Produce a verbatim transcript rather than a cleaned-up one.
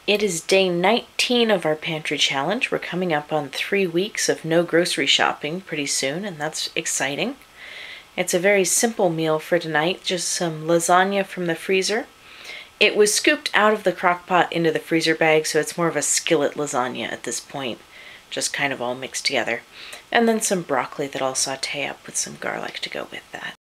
It is day nineteen of our pantry challenge. We're coming up on three weeks of no grocery shopping pretty soon, and that's exciting. It's a very simple meal for tonight, just some lasagna from the freezer. It was scooped out of the crock pot into the freezer bag, so it's more of a skillet lasagna at this point, just kind of all mixed together. And then some broccoli that I'll saute up with some garlic to go with that.